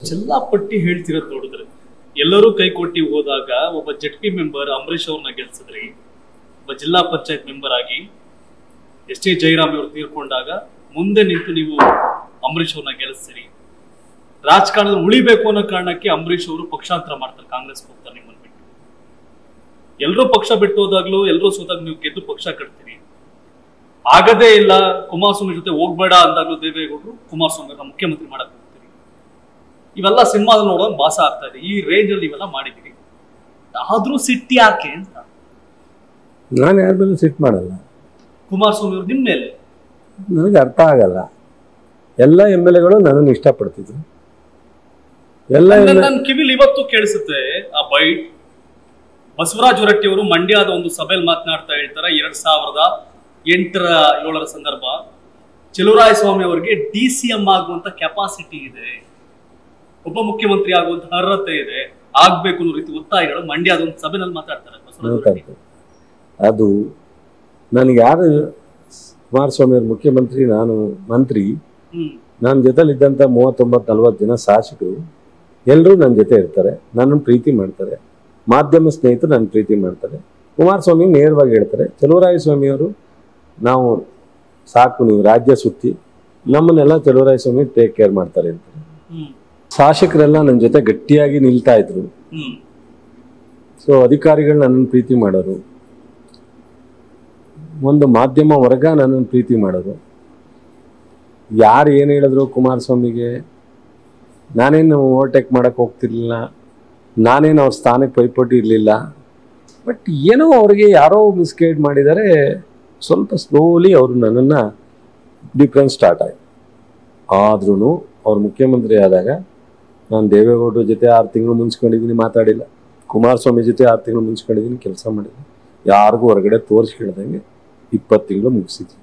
ಎಲ್ಲಾ ಪಟ್ಟಿ ಹೇಳ್ತಿರೋದು ನೋಡಿದ್ರೆ ಎಲ್ಲರೂ ಕೈಕೊಟ್ಟಿ ಹೋದಾಗ ಒಬ್ಬ ಜೆಡ್ಪಿ ಮೆಂಬರ್ ಅಂಬರೀಶ್ ಅವ್ರನ್ನ ಗೆಲ್ಸಿದ್ರಿ, ಒಬ್ಬ ಜಿಲ್ಲಾ ಪಂಚಾಯತ್ ಮೆಂಬರ್ ಆಗಿ ಎಸ್ ಟಿ ಜಯರಾಮ್ ಅವರು ತೀರ್ಕೊಂಡಾಗ ಮುಂದೆ ನಿಂತು ನೀವು ಅಂಬರೀಶ್ ಅವ್ರನ್ನ ಗೆಲ್ಲಿಸ್ತೀರಿ. ರಾಜಕಾರಣದಲ್ಲಿ ಉಳಿಬೇಕು ಅನ್ನೋ ಕಾರಣಕ್ಕೆ ಅಂಬರೀಶ್ ಅವರು ಪಕ್ಷಾಂತರ ಮಾಡ್ತಾರೆ, ಕಾಂಗ್ರೆಸ್ ಹೋಗ್ತಾರೆ. ನಿಮ್ಮನ್ನು ಬಿಟ್ಟು ಎಲ್ಲರೂ ಪಕ್ಷ ಬಿಟ್ಟು ಹೋದಾಗ್ಲೂ ಎಲ್ಲರೂ ಸೋತಾಗ ನೀವು ಗೆದ್ದು ಪಕ್ಷ ಕಟ್ತೀರಿ. ಆಗದೇ ಇಲ್ಲ ಕುಮಾರಸ್ವಾಮಿ ಜೊತೆ ಹೋಗ್ಬೇಡ ಅಂದಾಗ್ಲೂ ದೇವೇಗೌಡರು ಕುಮಾರಸ್ವಾಮಿ ಮುಖ್ಯಮಂತ್ರಿ ಮಾಡಕ್ ಹೋಗ್ತೀರಿ. ಇವೆಲ್ಲ ಸಿನಿಮಾದಲ್ಲಿ ನೋಡೋದು ಭಾಸ ಆಗ್ತಾ ಇದೆ. ಈ ರೇಂಜ್ ಅಲ್ಲಿ ಇವೆಲ್ಲ ಮಾಡಿದೀರಿ, ಆದ್ರೂ ಸಿಟ್ಟಿ ಯಾಕೆ ಅಂತ. ನಾನು ಯಾರ ಮೇಲೆ ಸಿಟ್ ಮಾಡಲ್ಲ. ಕುಮಾರಸ್ವಾಮಿ ಅವರು ನಿಮ್ಮ ಮೇಲೆ ನನಗೆ ಅರ್ಥ ಆಗಲ್ಲ. ಎಲ್ಲ ಎಮ್ ಎಲ್ ಎಗಳು ನನ್ನನ್ನು ಇಷ್ಟಪಡ್ತಿದ್ರು. ಎಲ್ಲ ನನ್ನ ಕಿವಿಲಿ ಇವತ್ತು ಕೇಳಿಸುತ್ತೆ ಆ ಬೈಟ್. ಬಸವರಾಜ ಹೊರಟ್ಟಿ ಅವರು ಮಂಡ್ಯದ ಒಂದು ಸಭೆಯಲ್ಲಿ ಮಾತನಾಡ್ತಾ ಹೇಳ್ತಾರೆ, 2008-7 ಸಂದರ್ಭ ಚಲುವರಾಯಸ್ವಾಮಿ ಅವರಿಗೆ DCM ಆಗುವಂತ ಕೆಪಾಸಿಟಿ ಇದೆ, ಒಬ್ಬ ಮುಖ್ಯಮಂತ್ರಿ ಆಗುವಂತ ಅರ್ಹತೆ ಇದೆ, ಆಗ್ಬೇಕು ಅನ್ನೋ ರೀತಿ ಒತ್ತಾಯಗಳು ಮಂಡ್ಯದ ಒಂದು ಸಭೆಯಲ್ಲಿ ಮಾತಾಡ್ತಾರೆ. ಅದು ನನಗೆ ಯಾರು ಕುಮಾರಸ್ವಾಮಿ ಅವರು ಮುಖ್ಯಮಂತ್ರಿ, ನಾನು ಮಂತ್ರಿ, ನನ್ನ ಜೊತೆಲಿದ್ದಂಥ 39-40 ಜನ ಶಾಸಕರು ಎಲ್ಲರೂ ನನ್ನ ಜೊತೆ ಇರ್ತಾರೆ, ನನ್ನನ್ನು ಪ್ರೀತಿ ಮಾಡ್ತಾರೆ. ಮಾಧ್ಯಮ ಸ್ನೇಹಿತರು ನನ್ನ ಪ್ರೀತಿ ಮಾಡ್ತಾರೆ. ಕುಮಾರಸ್ವಾಮಿ ನೇರವಾಗಿ ಹೇಳ್ತಾರೆ, ಚಲುವರಾಯಸ್ವಾಮಿಯವರು ನಾವು ಸಾಕು, ನೀವು ರಾಜ್ಯ ಸುತ್ತಿ ನಮ್ಮನ್ನೆಲ್ಲ ಚಲುವರಾಯಸ್ವಾಮಿ ಟೇಕ್ ಕೇರ್ ಮಾಡ್ತಾರೆ ಅಂತಾರೆ. ಶಾಸಕರೆಲ್ಲ ನನ್ನ ಜೊತೆ ಗಟ್ಟಿಯಾಗಿ ನಿಲ್ತಾ ಇದ್ರು. ಸೊ ಅಧಿಕಾರಿಗಳು ನನ್ನನ್ನು ಪ್ರೀತಿ ಮಾಡೋರು, ಒಂದು ಮಾಧ್ಯಮ ವರ್ಗ ನನ್ನನ್ನು ಪ್ರೀತಿ ಮಾಡೋರು. ಯಾರು ಏನು ಹೇಳಿದ್ರು ಕುಮಾರಸ್ವಾಮಿಗೆ ನಾನೇನು ಓವರ್ಟೇಕ್ ಮಾಡೋಕ್ಕೆ ಹೋಗ್ತಿರ್ಲಿಲ್ಲ, ನಾನೇನು ಅವ್ರ ಸ್ಥಾನಕ್ಕೆ ಪೈಪೋಟಿ ಇರಲಿಲ್ಲ. ಬಟ್ ಏನೋ ಅವ್ರಿಗೆ ಯಾರೋ ಮಿಸ್ಗೈಡ್ ಮಾಡಿದ್ದಾರೆ, ಸ್ವಲ್ಪ ಸ್ಲೋಲಿ ಅವರು ನನ್ನನ್ನು ಡಿಫ್ರೆನ್ಸ್ ಸ್ಟಾರ್ಟ್ ಆಯಿತು. ಆದ್ರೂ ಅವ್ರು ಮುಖ್ಯಮಂತ್ರಿ ಆದಾಗ ನಾನು ದೇವೇಗೌಡರ ಜೊತೆ 6 ತಿಂಗಳು ಮುಂಚ್ಕೊಂಡಿದ್ದೀನಿ, ಮಾತಾಡಿಲ್ಲ. ಕುಮಾರಸ್ವಾಮಿ ಜೊತೆ 6 ತಿಂಗಳು ಮುಂಚ್ಕೊಂಡಿದ್ದೀನಿ, ಕೆಲಸ ಮಾಡಿದ್ದೀನಿ. ಯಾರಿಗೂ ಹೊರಗಡೆ ತೋರಿಸ್ಕೊಳ್ದಂಗೆ 20 ತಿಂಗಳು ಮುಗಿಸಿದ್ದೀನಿ.